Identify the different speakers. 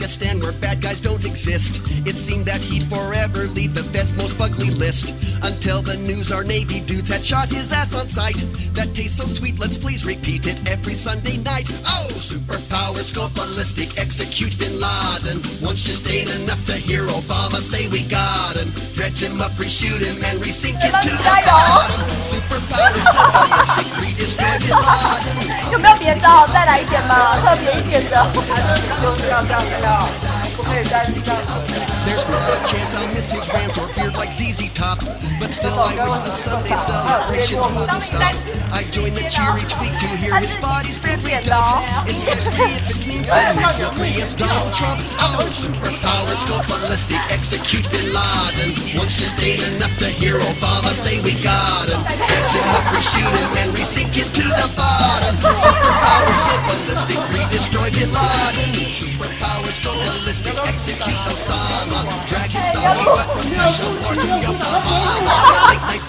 Speaker 1: Afghanistan where bad guys don't exist. It seemed that he'd forever lead the Fed's most fugly list, until the news our Navy dudes had shot his ass on sight. That tastes so sweet, let's please repeat it every Sunday night. Oh, superpowers go ballistic, execute Bin Laden. Once just ain't enough to hear Obama say we got him. Dredge him up, reshoot him, and resink him to the bottom. Superpowers go ballistic, redestroy Bin Laden.
Speaker 2: 有没有别招？再来一点嘛，特别一点的。
Speaker 3: 就是要这样跳，不可以再这样子。
Speaker 1: There's not a chance I'll miss his rants or beard like ZZ Top, but still I wish the Sunday celebrations wouldn't stop. I join the cheer each week to hear his body's been redubbed, especially if it means the news will preempt Donald Trump. Oh, superpowers go ballistic, execute Bin Laden. Once just ain't enough to hear Obama say we got him. Catch him up, reshoot him, and resink him to the bottom. Superpowers go ballistic, redestroy Bin Laden. Superpowers go ballistic, execute Osama. Drag his soggy butt from Peshawar to Yokohama. Late night